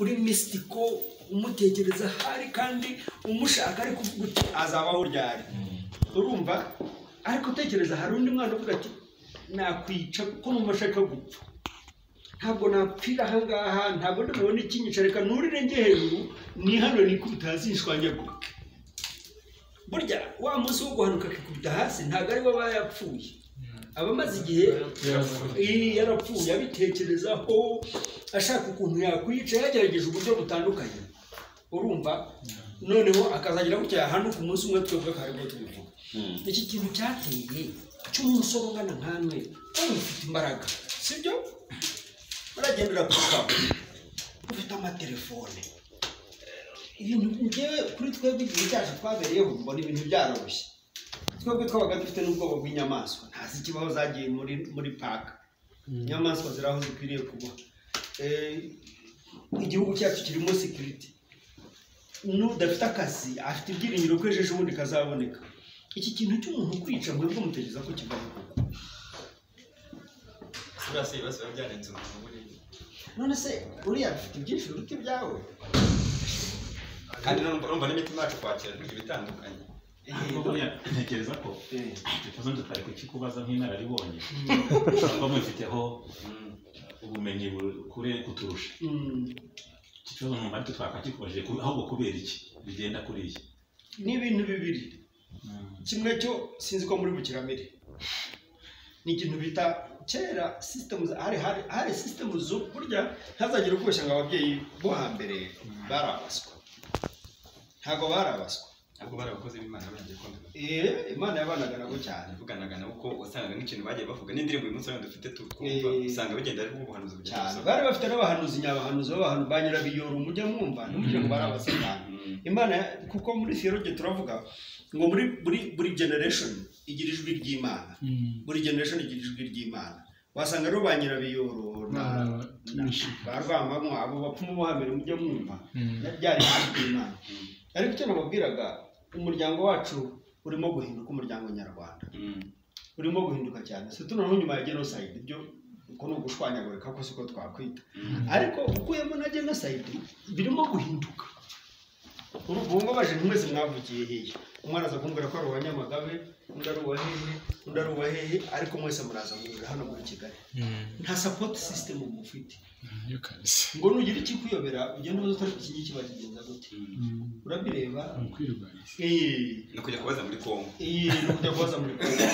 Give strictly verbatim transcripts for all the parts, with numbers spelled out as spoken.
uri mystical umutekereza hari kandi umushaka ari kuvuga uti azabaho ryari urumva ariko tekereza hari undi mwana uvuga ati nakwica ko numashaka gupfa ntabwo napfira hangaha ntabwo ndabona ikinyica reka nurire nge hejuru ni hano nikubita hasi nshwanyaguke burya wa munsi wo guhanuka kikubita hasi ntabwo ari bo bayapfuye abamaze igihe yarapfuye abitekerezaho ashaka ukuntu yakwica yagerageje uburyo butandukanye urumva noneho akazagira gutya hano ku munsi umwe twebwe karimo tubivuga iki kintu cyateye cy'umusoro ngana nkanwe ufite imbaraga sibyo baragendera ku kapo ufite amatelefone ibintu ngewe kuri twebwe igihe cyacu twabereyeho mbona ibintu byaroroshye twebwe twabaga dufite n'ubwoba bw'inyamaswa ntazi ikibaho zagiye muri muri park inyamaswa ziraho zikwiriye kuba igihugu cyacu kirimo security n'udafite akazi afite ibyiringiro ko ejo bundi kazaboneka iki kintu cy'umuntu kwica mwebwe mutekereza ko kivaho koko surase ibasaba byanenze umuntu muri none se uriya afite byinshi uruti byawe kandi urumva n'imitima yacu kwakira ibitandukanye ntekereza ko ikibazo tutari kukikubaza nk'inararibonye kuko mufiteho ubumenyi kure kuturusha ikibazo mu mari twakakikubajije ahubwo kubera iki bigenda kuri iki ni ibintu bibiri kimwe cyo sinzi ko muri bukiramire ni ikintu bita kera systems hari hari hari systems zo burya ntazagire kubeshya ngo ababyeyi bo hambere barabaswa ntago barabaswa ntabwo barabakoze b'Imana bagiye konda eh Imana yabanaga nabo cyane vuganaga nabo uko wasanga nk'ikintu bagiye bavuga n'indirimbo uyu munsi abantu dufite tukumva usanga bagenda ari ubuhanuzi cyane bari bafite n'abahanuzi nyabahanuzi b'abantu banyira biyoro mujya mwumva n'umujye ngo barabasanga Imana kuko muri theology turavuga ngo muri muri buri generation igira ijwi ry'Imana buri generation igira ijwi ry'Imana wasanga rero banyira biyoro na barwamamo abo bapfumu bo hambere mujye mwumva byari ijwi ry'Imana ariko cyo nababwiraga umuryango wacu urimo guhinduka umuryango nyarwanda urimo guhinduka cyane se tunoneho nyuma ya genocide ibyo uko no gushwanyagurika ko siko twakwita ariko ukuyemo na genocide birimo guhinduka urubungo baje mwese mwavugiye hehe umwana aza kumbwira ko ari uwanyamagabe undi ari uwahehe undi ari uwahehe ariko mwese muraza muri hano muri Kigali nta support system mufite ngo nugira iki kuyobera ugenda uzo tari iki ngiki bakigenza gute urabireba eh no kujya kubaza muri Kongo eh no kujya kubaza muri Kongo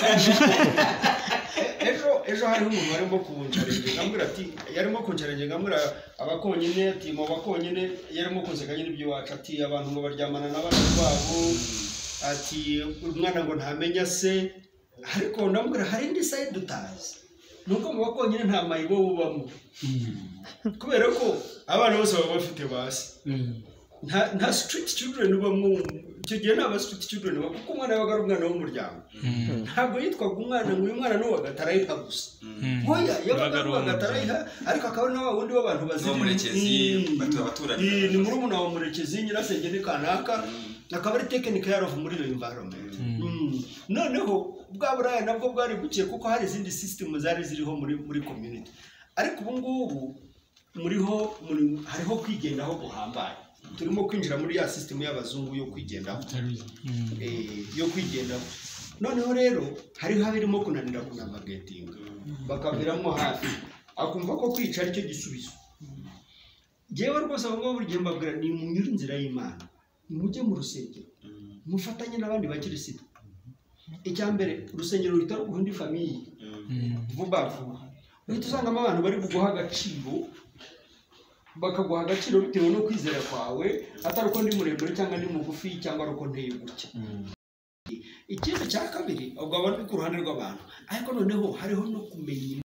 ejo ejo hari umuntu warimo kuncarenge ngambira ati yarimo kuncarenge ngambira abakonyine ati mu bakonyine yarimo kunseka nyine ibyo wacu ati abantu ngo baryamana n'abana babo ati umwana ngo ntamenya se ariko ndambwira hari indi side dutazi nuko mu bakonyine nta mayibo bubamo kubera ko abana bose baba bafite basi nta nta street children bamwe icyo gihe naba street children kuko umwana yabaga ari umwana w'umuryango ntabwo yitwaga umwana ngo uyu mwana no wagatarayiha gusa hoya yabaga ari wagatarayiha ariko akaba nawe wundi w'abantu bazira murekezi batu abaturage ni muri umuna wa murekezi nyirasenge ni kanaka akaba ari technical yaro muri iyo environment noneho bwa buraya nabwo bwari bukiye kuko hari izindi system zari ziriho muri muri community ariko ubu ngubu muriho hariho kwigendaho guhambaye turimo kwinjira muri ya system y'abazungu yo kwigendaho eh yo kwigendaho noneho rero hari habirimo kunanira kunamagetinga bakaviramo hafi akumva ko kwica ari cyo gisubizo jewe rwose abangabo buri gihe mbabwira ni munyura inzira y'Imana nimujye mu rusengero mufatanye n'abandi bakirisitu icyambere urusengero rutari guhindi famille vuba vuba uhita usangamo abantu bari buguha agaciro bakaguha agaciro bitewe no kwizera kwawe atari uko ndi muremure cyangwa ndi mugufi cyangwa ari uko nteye gutya ikindi cya kabiri ubwo abantu ku ruhande rw'abantu ariko noneho hariho no kumenya